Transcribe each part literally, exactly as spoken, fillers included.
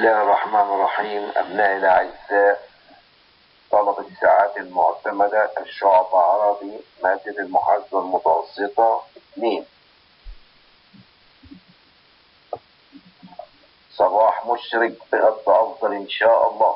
الله الرحمن الرحيم. أبنائي الأعزاء، طلبة الساعات المعتمدة الشعب عربي، مادة المحاسبة المتوسطة اثنين. صباح مشرق بغض أفضل إن شاء الله.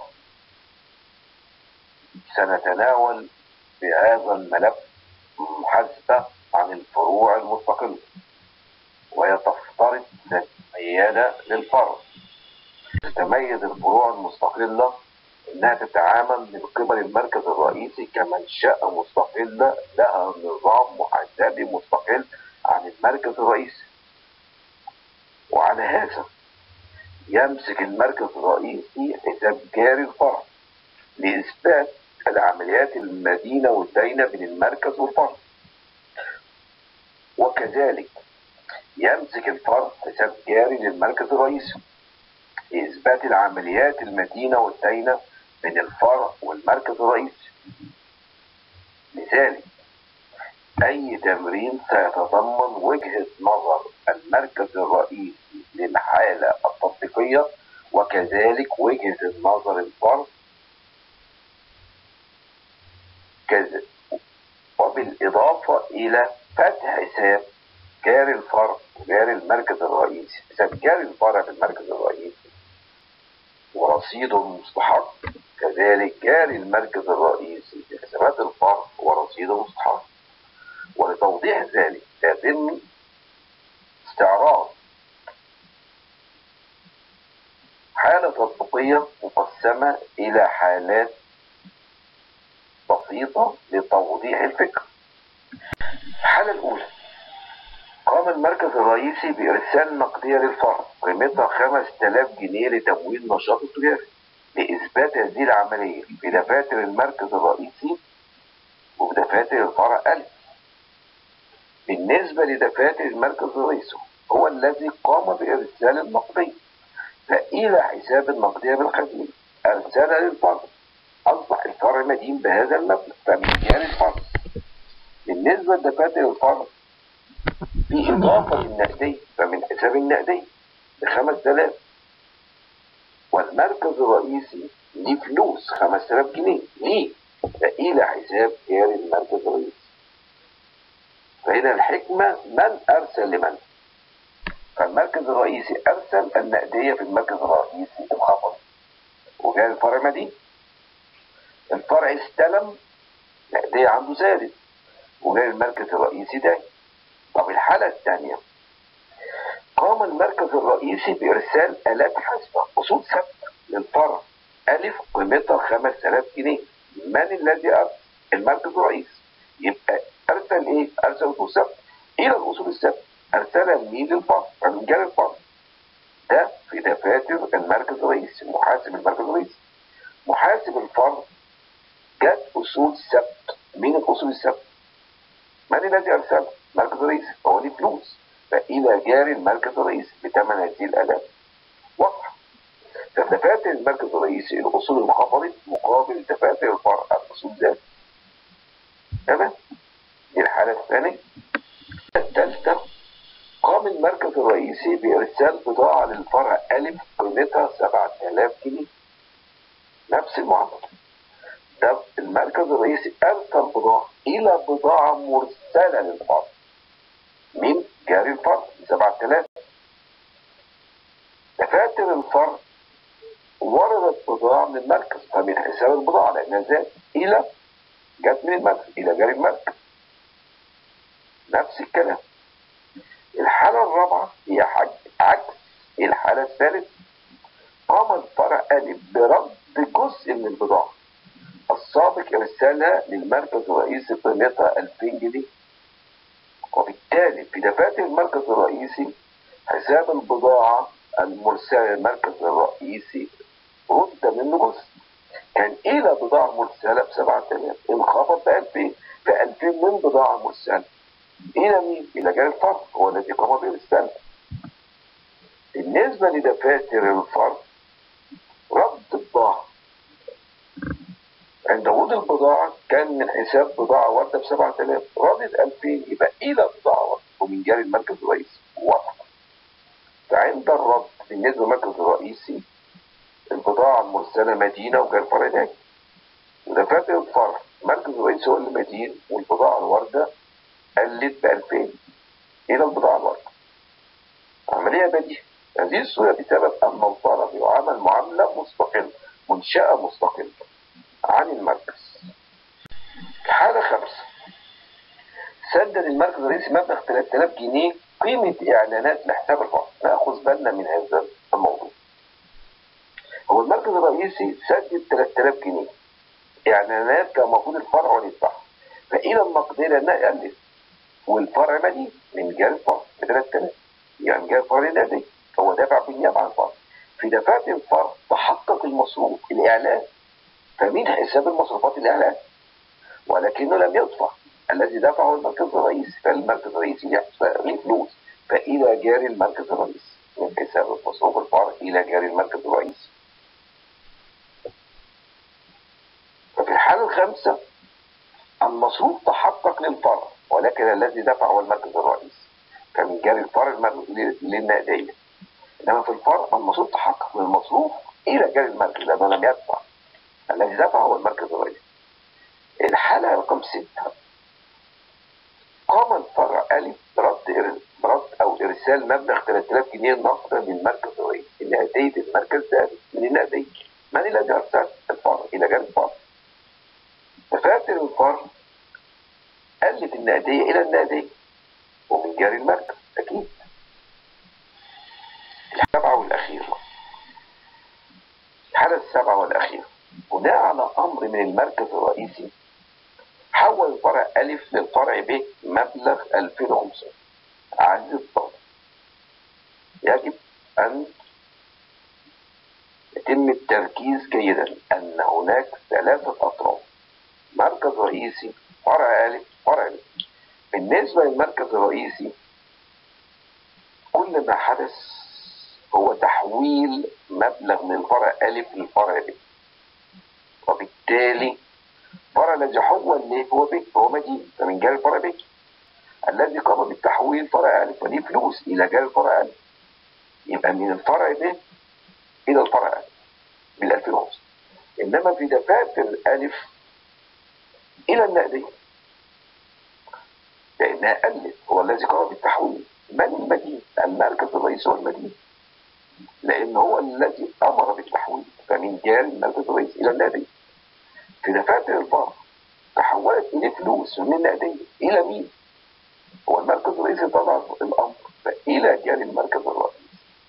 سنتناول في هذا الملف محاسبة عن الفروع المستقلة، وهي تفترض ميادة للفرع. تتميز الفروع المستقلة إنها تتعامل من قبل المركز الرئيسي كمنشأة مستقلة لها نظام محاسبي مستقل عن المركز الرئيسي، وعلى هذا يمسك المركز الرئيسي حساب جاري الفرع لإثبات العمليات المدينة والداينة بين المركز والفرع، وكذلك يمسك الفرع حساب جاري للمركز الرئيسي لإثبات العمليات المدينة والداينة بين الفرع والمركز الرئيسي. لذلك أي تمرين سيتضمن وجهة نظر المركز الرئيسي للحالة التطبيقية، وكذلك وجهة نظر الفرع، وبالإضافة إلى فتح حساب جاري الفرع وجاري المركز الرئيسي. حساب جاري الفرع في المركز الرئيسي ورصيده المستحق، كذلك جاري المركز الرئيسي في حسابات الفرع ورصيده المستحق. ولتوضيح ذلك يتم استعراض حالة تطبيقية مقسمة إلى حالات بسيطة لتوضيح الفكرة. الحالة الأولى: قام المركز الرئيسي بإرسال نقدية للفرع قيمتها خمسة آلاف جنيه لتمويل نشاط التجاري. لإثبات هذه العملية في دفاتر المركز الرئيسي ودفاتر الفرع ألف. بالنسبة لدفاتر المركز الرئيسي هو الذي قام بإرسال النقدية، فإلى حساب النقدية بالخزينة أرسلها للفرع، أصبح الفرع مدين بهذا المبلغ فمن جاري الفرع. بالنسبة لدفاتر الفرع في إضافة للنقدية فمن حساب النقدية بخمسة آلاف، والمركز الرئيسي ليه فلوس خمسة آلاف جنيه ليه؟ فإلى حساب جاري المركز الرئيسي. فهنا الحكمة من أرسل لمن؟ فالمركز الرئيسي أرسل النقدية في المركز الرئيسي الخفض وجاري الفرع مدين. الفرع استلم نقدية عنده زادت وجاري المركز الرئيسي ده. طب الحالة الثانية: قام المركز الرئيسي بإرسال آلات حاسبة أصول ثابتة للفرع ألف قيمتها خمسة آلاف جنيه. من الذي أرسل؟ المركز الرئيسي. يبقى أرسل إيه؟ أرسل أصول ثابتة إلى الأصول الثابتة، أرسلها لمين؟ للفرع، فمن جاري الفرع. ده في دفاتر المركز الرئيسي. محاسب المركز الرئيسي. محاسب الفرع جت أصول ثابتة. مين الأصول الثابتة؟ من الذي أرسلها؟ المركز الرئيسي، هو ليه فلوس، فإلى جاري المركز الرئيسي بثمن هذه الآلات. واضح؟ ففي دفاتر المركز الرئيسي الأصول انخفضت مقابل دفاتر الفرع الأصول زادت. تمام؟ دي الحالة الثانية. الثالثة: قام المركز الرئيسي بإرسال بضاعة للفرع ألف قيمتها سبعة آلاف جنيه. نفس المعاملة. ده المركز الرئيسي أرسل بضاعة إلى بضاعة مرسلة للفرع. مين؟ جاري الفرع سبعة آلاف. دفاتر الفرع وردت بضاعة من المركز فمن حساب البضاعة لأنها زادت إلى جت من المركز إلى جاري المركز. نفس الكلام. الحالة الرابعة هي عكس الحالة الثالثة. قام الفرع ألف برد جزء من البضاعة السابق إرسالها للمركز الرئيسي قيمتها ألفين جنيه، وبالتالي في دفاتر المركز الرئيسي حساب البضاعة المرسلة للمركز الرئيسي رد منه جزء، كان إلى بضاعة مرسلة بسبعة آلاف انخفض بألفين، فألفين من بضاعة مرسلة إلى مين؟ إلى جاري الفرع هو الذي قام بإرسالها. بالنسبة لدفاتر الفرع رد البضاعة عند وجود البضاعة كان من حساب بضاعة واردة بسبعة آلاف ردت ألفين، يبقى إلى بضاعة واردة ومن جاري المركز الرئيسي. واضح؟ فعند الرد بالنسبة للمركز الرئيسي البضاعة المرسلة مدينة وجاي الفرع ناجي. ودفاتر الفرع المركز الرئيسي هو اللي مدين، والبضاعة الواردة قلت ب ألفين إلى البضاعة الواردة. عملية بديهة. هذه الصورة بسبب أن الفرع يعامل معاملة مستقلة، منشأة مستقلة عن المركز. حالة خمسة، سدد المركز الرئيسي مبلغ ثلاثة آلاف جنيه قيمة إعلانات لحساب الفرع. ناخذ بالنا من هذا الموضوع. هو المركز الرئيسي سدد ثلاثة آلاف جنيه إعلانات كان المفروض الفرع هو اللي يدفعها، فإلى المقدرة إنها قلت والفرع مدين من جهة الفرع ب ثلاثة آلاف، يعني جهة الفرع نادي هو دافع بالنيابة عن الفرع. في دفاتر الفرع تحقق المصروف الإعلان، فمين حساب المصروفات الإعلان؟ ولكنه لم يدفع. الذي دفعه المركز الرئيسي، فالمركز الرئيسي ليه فلوس، فإلى جاري المركز الرئيسي من حساب مصروف الفرع إلى جاري المركز الرئيسي. ففي الحالة الخامسة المصروف تحقق للفرع، ولكن الذي دفع هو المركز الرئيسي، فمن جاري الفرع للنقدية. إنما في الفرع المصروف تحقق للمصروف إلى جاري المركز لأنه لم يدفع، الذي دفع هو المركز الرئيسي. الحالة رقم ستة، قام الفرع ألف برد برد أو إرسال مبلغ ثلاثة آلاف جنيه نقدا للمركز الرئيسي لنقدية المركز الثاني من النقدية. من الذي أرسل؟ الفرع إلى جانب الفرع. دفاتر الفرع قلت النقدية إلى النقدية ومن جاري المركز أكيد. السبعة والأخيرة، الحالة السابعة والأخيرة، بناء على أمر من المركز الرئيسي حول الفرع ألف للفرع ب مبلغ ألفين وخمسمائة. عزيزي الطالب، يجب أن يتم التركيز جيدا أن هناك ثلاثة أطراف: مركز رئيسي، فرع ألف، فرع ب. بالنسبة للمركز الرئيسي كل ما حدث هو تحويل مبلغ من الفرع ألف للفرع ب، وبالتالي الفرع الذي حول له هو ب، هو مدين، فمن جاري الفرع ب. الذي قام بالتحويل فرع ألف وليه فلوس إلى جاري الفرع ألف، يبقى من الفرع ب إلى الفرع ألف من ألفين وخمسة. إنما في دفاتر ألف إلى النقدية لأنها قلت، هو الذي قام بالتحويل. من المدين؟ المركز الرئيسي هو المدين، لأن هو الذي أمر بالتحويل، فمن جاري المركز الرئيسي إلى النقدية. في دفاتر الفرع تحولت إليه فلوس من النقدية إلى مين؟ هو المركز الرئيسي طلع الأمر فإلى جاري المركز الرئيسي.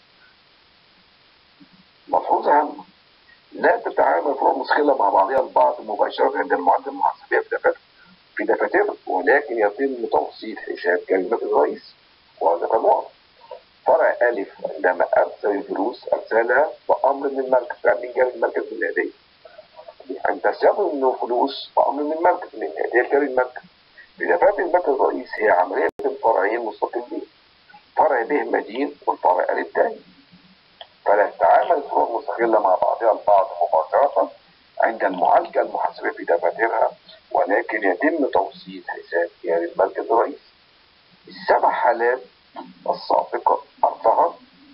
ملحوظة هامة: لا تتعامل فروع مسخلة مع بعضها البعض مباشرة عند المعدل المحاسبية في دفاتر في دفاتر ولكن يتم توصيل حساب جاري المركز الرئيسي، وهذا كان واضح. فرع ألف عندما أرسل الفلوس أرسلها بأمر من المركز، يعني من جاري المركز من النقدية. عند تسلم منه فلوس بأمر من المركز من النقدية لجاري المركز. في دفاتر المركز الرئيسي هي عملية الفرعين مستقلين، فرع ب مدين والفرع ألف داين، فلا تتعامل فروع مستقلة مع بعضها البعض مباشرة عند المعالجة المحاسبية في دفاترها، ولكن يتم توصيل حساب جاري المركز الرئيسي. السبع حالات السابقة أربعة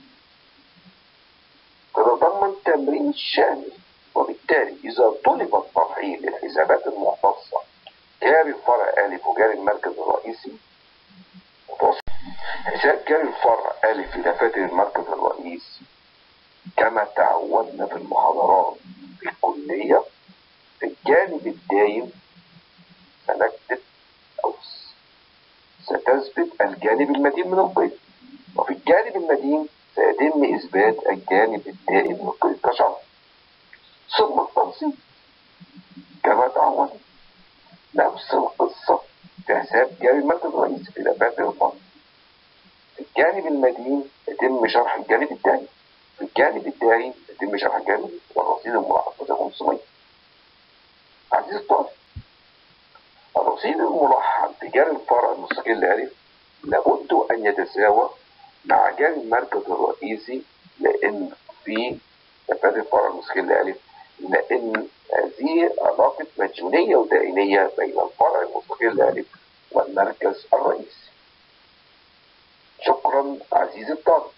تتضمن تمرين شامل، وبالتالي إذا طلب ترحيل الحسابات المختصة جاري الفرع ألف وجاري المركز الرئيسي وتوصل حساب جاري الفرع ألف في دفاتر المركز الرئيسي كما تعودنا في المحاضرات في الكلية. في الجانب الداين سنكتب أو ستثبت الجانب المدين من القيد، وفي الجانب المدين سيتم إثبات الجانب الدائن من القيد كشرط، ثم التنصيب كما تعودنا. نفس القصة في حساب جاري المركز الرئيسي في دفاتر الفرع. في الجانب المدين يتم شرح الجانب الدائن، في الجانب الدائن يتم شرح الجانب والرصيد الملاحظ خمسمائة. عزيزي الطالب، الرصيد الملاحظ في جاري الفرع المستقل ألف لابد أن يتساوى مع جاري المركز الرئيسي، لأن في دفاتر الفرع المستقل ألف لأن هذه علاقة مديونية ودائنية بين الفرع المستقل ألف والمركز الرئيسي. شكرا عزيزي الطالب.